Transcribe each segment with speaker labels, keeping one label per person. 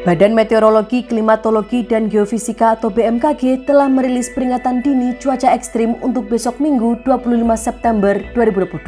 Speaker 1: Badan Meteorologi, Klimatologi, dan Geofisika atau BMKG telah merilis peringatan dini cuaca ekstrim untuk besok Minggu 25 September 2022.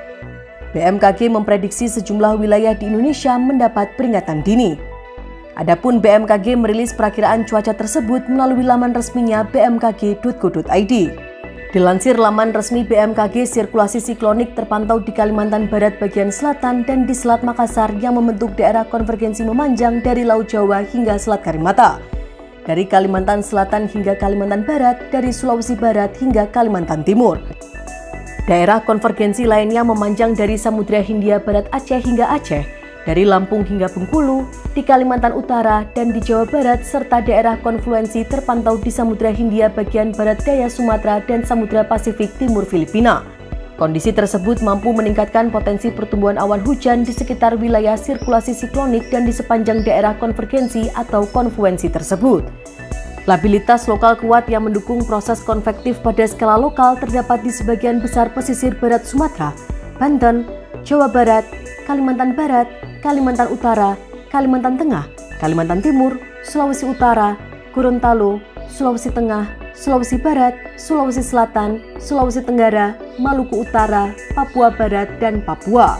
Speaker 1: BMKG memprediksi sejumlah wilayah di Indonesia mendapat peringatan dini. Adapun BMKG merilis perakiraan cuaca tersebut melalui laman resminya bmkg.go.id. Dilansir laman resmi BMKG, sirkulasi siklonik terpantau di Kalimantan Barat bagian selatan dan di Selat Makassar yang membentuk daerah konvergensi memanjang dari Laut Jawa hingga Selat Karimata. Dari Kalimantan Selatan hingga Kalimantan Barat, dari Sulawesi Barat hingga Kalimantan Timur. Daerah konvergensi lainnya memanjang dari Samudra Hindia Barat Aceh hingga Aceh, dari Lampung hingga Bengkulu, di Kalimantan Utara dan di Jawa Barat, serta daerah konfluensi terpantau di Samudra Hindia bagian barat daya Sumatera dan Samudra Pasifik timur Filipina. Kondisi tersebut mampu meningkatkan potensi pertumbuhan awan hujan di sekitar wilayah sirkulasi siklonik dan di sepanjang daerah konvergensi atau konfluensi tersebut. Labilitas lokal kuat yang mendukung proses konvektif pada skala lokal terdapat di sebagian besar pesisir barat Sumatera, Banten, Jawa Barat, Kalimantan Barat, Kalimantan Utara, Kalimantan Tengah, Kalimantan Timur, Sulawesi Utara, Gorontalo, Sulawesi Tengah, Sulawesi Barat, Sulawesi Selatan, Sulawesi Tenggara, Maluku Utara, Papua Barat, dan Papua.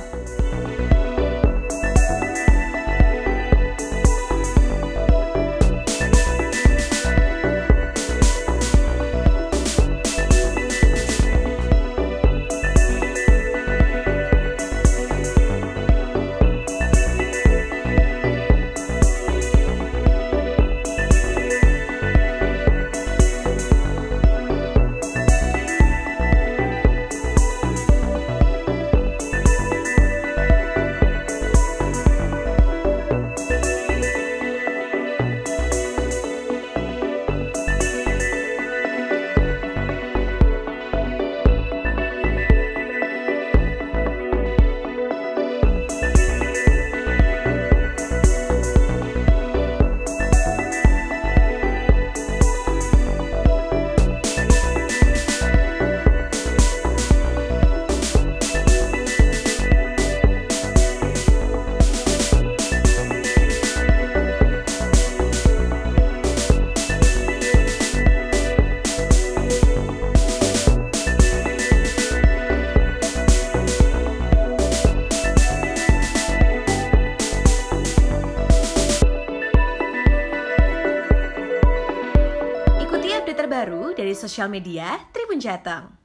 Speaker 1: Terbaru dari sosial media Tribun Jateng.